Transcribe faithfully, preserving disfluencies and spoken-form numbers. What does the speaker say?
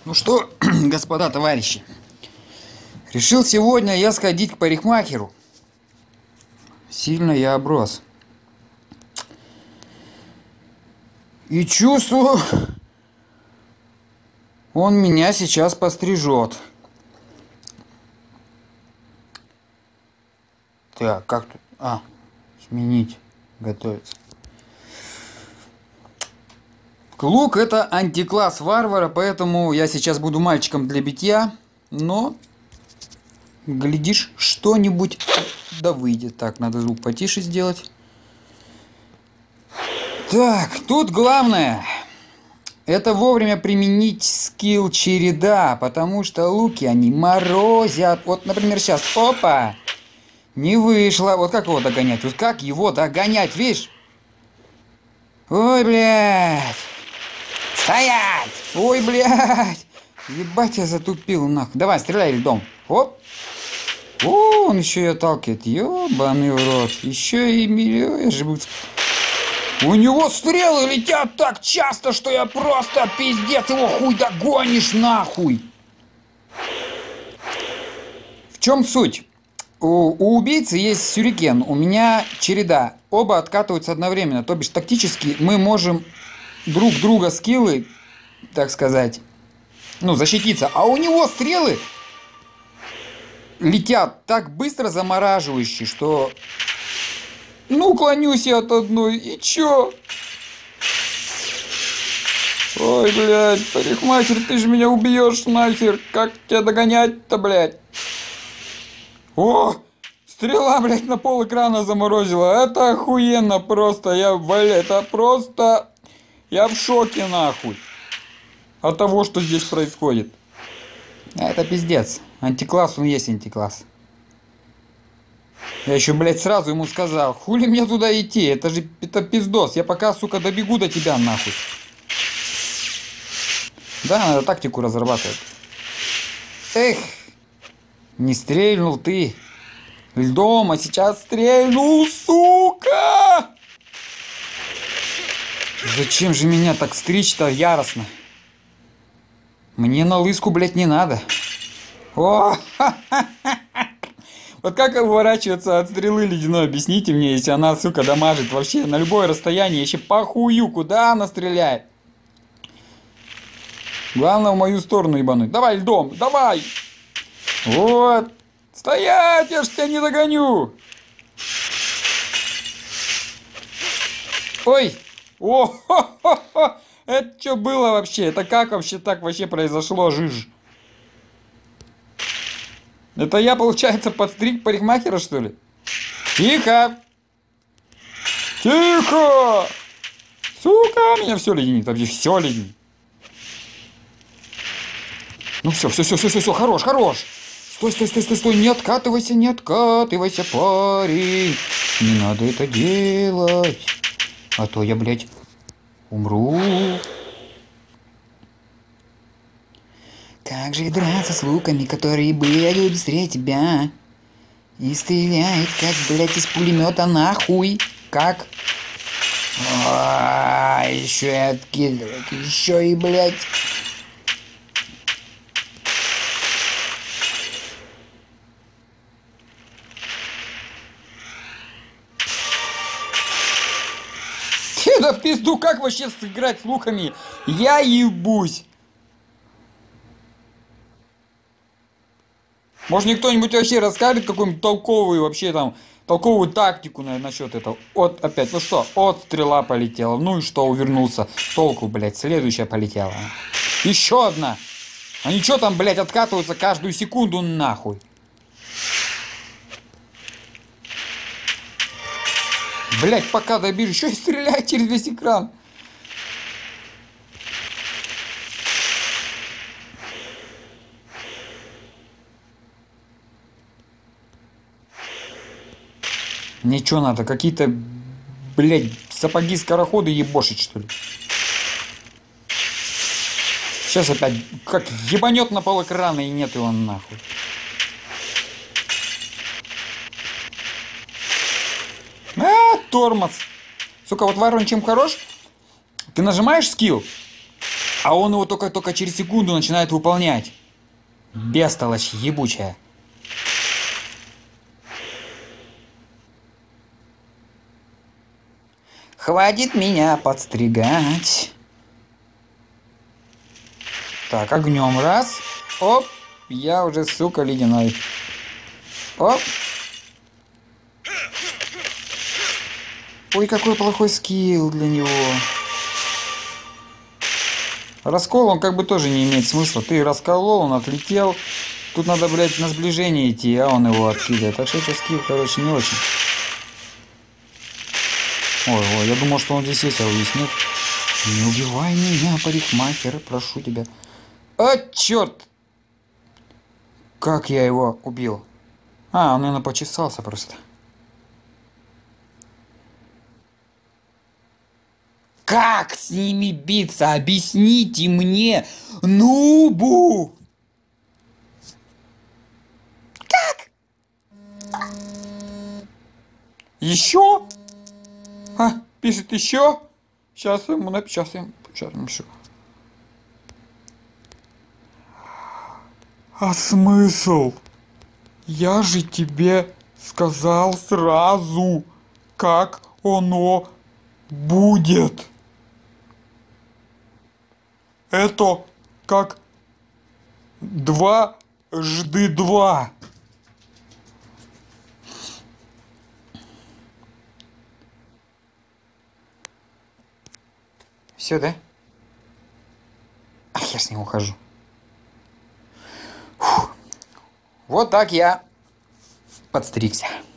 Ну что, господа товарищи, решил сегодня я сходить к парикмахеру. Сильно я оброс. И чувствую, он меня сейчас пострижет. Так, как тут? А, сменить, готовиться. Лук — это антикласс варвара, поэтому я сейчас буду мальчиком для битья, но, глядишь, что-нибудь да выйдет. Так, надо звук потише сделать. Так, тут главное — это вовремя применить скилл череда, потому что луки, они морозят. Вот, например, сейчас, опа, не вышло. Вот как его догонять? Вот как его догонять, видишь? Ой, блядь. Стоять! Ой, блядь! Ебать, я затупил, нахуй. Давай, стреляй льдом. Оп! О, он еще и отталкивает. Ёбаный в рот. Еще и миллион живут. У него стрелы летят так часто, что я просто пиздец его хуй догонишь, нахуй. В чем суть? У, у убийцы есть сюрикен, у меня череда. Оба откатываются одновременно. То бишь, тактически мы можем друг друга скиллы, так сказать, ну, защититься. А у него стрелы летят так быстро замораживающие, что... Ну, уклонюсь я от одной, и чё? Ой, блядь, парикмахер, ты же меня убьешь нахер. Как тебя догонять-то, блядь? О! Стрела, блядь, на пол экрана заморозила. Это охуенно просто. Я, блядь, это просто... Я в шоке, нахуй. От того, что здесь происходит. Это пиздец. Антикласс, он есть антикласс. Я еще, блядь, сразу ему сказал. Хули мне туда идти? Это же это пиздос. Я пока, сука, добегу до тебя, нахуй. Да, надо тактику разрабатывать. Эх. Не стрельнул ты. Льдом, а сейчас стрельнул, сука! Зачем же меня так стричь-то яростно? Мне на лыску, блядь, не надо. О! Вот как уворачиваться от стрелы ледяной? Объясните мне, если она, сука, дамажит вообще на любое расстояние, еще похую, куда она стреляет? Главное в мою сторону ебануть. Давай льдом, давай! Вот! Стоять, я ж тебя не догоню! Ой! О, хо, хо, хо. Это что было вообще? Это как вообще так вообще произошло, жиж? Это я, получается, подстриг парикмахера, что ли? Тихо! Тихо! Сука, меня все леденит, вообще все леденит. Ну все, все, все, все, все, все, хорош, хорош. Стой, стой, стой, стой, стой, не откатывайся, не откатывайся, парень. Не надо это делать. А то я, блядь, умру. Как же драться с луками, которые бегают быстрее тебя и стреляют, как, блядь, из пулемета, нахуй. Как? А, еще и откидывать, еще и, блядь. Да в пизду, как вообще сыграть с луками? Я ебусь. Может, мне кто-нибудь вообще расскажет какую-нибудь толковую вообще там, толковую тактику на, насчет этого? Вот опять, ну что, от стрела полетела, ну и что, увернулся. Толку, блядь, следующая полетела. Еще одна. Они что там, блядь, откатываются каждую секунду нахуй? Блять, пока добежишь, еще и стреляй через весь экран. Ничего надо, какие-то, блять, сапоги-скороходы ебошить, что ли. Сейчас опять, как ебанет на пол экрана и нет его нахуй. А, тормоз. Сука, вот Варвар чем хорош? Ты нажимаешь скилл, А он его только-только через секунду начинает выполнять. Бестолочь ебучая. Хватит меня подстригать. Так, огнем раз. Оп. Я уже, сука, ледяной. Оп. Ой, какой плохой скилл для него. Раскол он как бы тоже не имеет смысла. Ты расколол, он отлетел. Тут надо, блядь, на сближение идти, а он его откидывает. Так что это скилл, короче, не очень. Ой, ой, я думал, что он здесь есть, а здесь нет. Не убивай меня, парикмахер, прошу тебя. А, черт! Как я его убил? А, он, наверное, почесался просто. Как с ними биться? Объясните мне, нубу! Как? Еще? А, пишет еще? Сейчас ему напишу. Сейчас ему сейчас напишу. А смысл? Я же тебе сказал сразу, как оно будет. Это как дважды два. Все, да? Ах, я с ним ухожу. Фух. Вот так я подстригся.